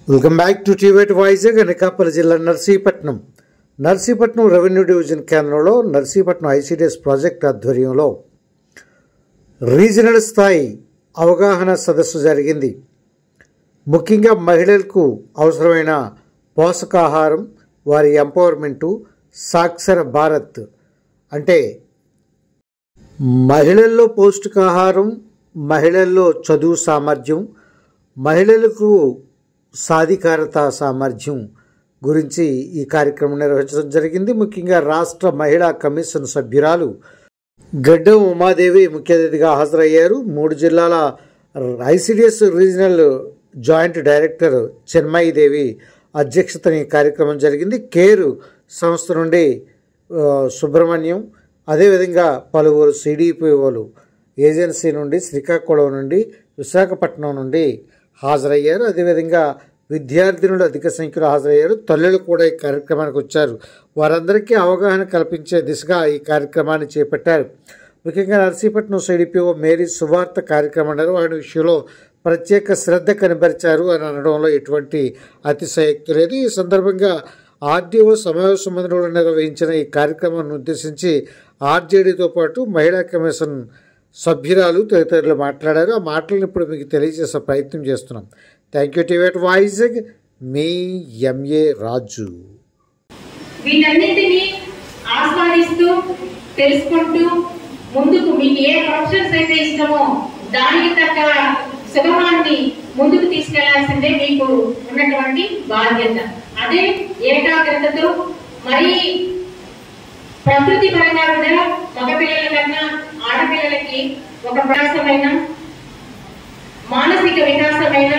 Welcome back to టీవేట్ వైజాగ్. అనకాపల్లి జిల్లా Narsipatnam revenue division కేంద్రంలో నర్సీపట్నం ఐసిడిఎస్ ప్రాజెక్ట్ ఆధ్వర్యంలో రీజనల్ స్థాయి అవగాహన సదస్సు జరిగింది. ముఖ్యంగా మహిళలకు అవసరమైన పోషకాహారం, వారి ఎంపవర్మెంటు, సాక్షర భారత్ అంటే మహిళల్లో పౌష్టికాహారం, మహిళల్లో చదువు సామర్థ్యం, మహిళలకు సాధికారత సామర్థ్యం గురించి ఈ కార్యక్రమం నిర్వహించడం జరిగింది. ముఖ్యంగా రాష్ట్ర మహిళా కమిషన్ సభ్యురాలు గడ్డం ఉమాదేవి ముఖ్య అతిథిగా హాజరయ్యారు. 3 జిల్లాల ICDS regional joint director Chinmayi Devi అధ్యక్షతన ఈ కార్యక్రమం జరిగింది. కేర్ సంస్థ నుండి సుబ్రహ్మణ్యం, అదేవిధంగా పలువురు సిడిపిఓలు ఏజెన్సీ నుండి, శ్రీకాకుళం నుండి, విశాఖపట్నం నుండి హాజరయ్యారు. అదేవిధంగా విద్యార్థినులు అధిక సంఖ్యలో హాజరయ్యారు. తల్లులు కూడా ఈ కార్యక్రమానికి వచ్చారు. వారందరికీ అవగాహన కల్పించే దిశగా ఈ కార్యక్రమాన్ని చేపట్టారు. ముఖ్యంగా నర్సీపట్నం సిడిపిఓ మేరీ సువార్త కార్యక్రమం నిర్వహణ విషయంలో ప్రత్యేక శ్రద్ధ కనబరిచారు అని అనడంలో ఎటువంటి అతిశయోక్తి లేదు. ఈ సందర్భంగా ఆర్డీఓ సమావేశ మందిరంలో నిర్వహించిన ఈ కార్యక్రమాన్ని ఉద్దేశించి ఆర్జేడీతో పాటు మహిళా కమిషన్ సభ్యురాలు తదితరులు మాట్లాడారు. ఆ మాటలను ఇప్పుడు మీకు తెలియజేసే ప్రయత్నం చేస్తున్నాం. థ్యాంక్ యూ టీవేట్ వైజాగ్. మీ ఎంఏ రాజు. వీటన్నిటిని ఆస్వాదిస్తూ తెలుసుకుంటూ ముందుకు మీకు ఏ ఆప్షన్స్ అయితే ఇష్టమో దానికి తగ్గ సుగమాన్ని ముందుకు తీసుకెళ్లాల్సిందే మీకు ఉన్నటువంటి బాధ్యత. అదే ఏకాగ్రతతో మరి ప్రకృతి పరంగా కూడా మగపిల్లల కన్నా ఆడపిల్లలకి ఒక వికాసమైన, మానసిక వికాసమైన,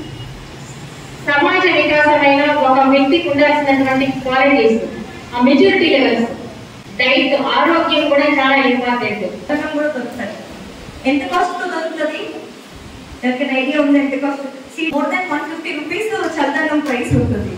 సమాజ వికాసమైన ఒక వ్యక్తికి ఉండాల్సినటువంటి క్వాలిటీస్, ఆ మెచ్యూరిటీ లెవెల్స్, డైట్, ఆరోగ్యం కూడా చాలా ఇంపార్టెంట్. కూడా దొరుకుతుంది. ఎంత కాస్ట్ దొరుకుతుంది? దానికి ఐడియా ఉంది ఎంత కాస్ట్? మోర్ దాన్ 150 రూపీస్ చల్దనం ప్రైస్ ఉంటుంది.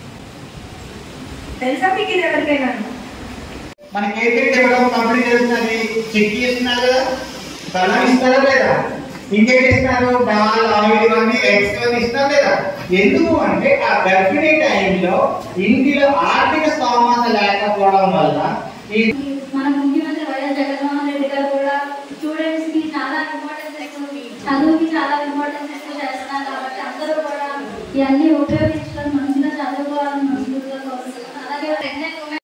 తెలుసా మీకు ఇది ఎవరికైనా? మనకి ఏదైతే ఇవ్వడం కంపెనీ చేస్తున్నది చెక్ చేస్తున్నారు కదా, బలం ఇస్తారా లేదా, ఇంకేం ఇస్తారు, బాల్ ఆయిల్ ఇవన్నీ ఎక్స్ట్రా ఇస్తారు లేదా. ఎందుకు అంటే ఆ గర్భిణీ టైంలో ఇంటిలో ఆర్థిక స్థోమత లేకపోవడం వల్ల మన ముఖ్యమంత్రి వైఎస్ జగన్మోహన్ రెడ్డి గారు కూడా స్టూడెంట్స్ కి చాలా ఇంపార్టెన్స్ ఇస్తుంది, చదువుకి చాలా ఇంపార్టెన్స్ ఇస్తూ చేస్తున్నారు. కాబట్టి అందరూ కూడా ఇవన్నీ ఉపయోగించి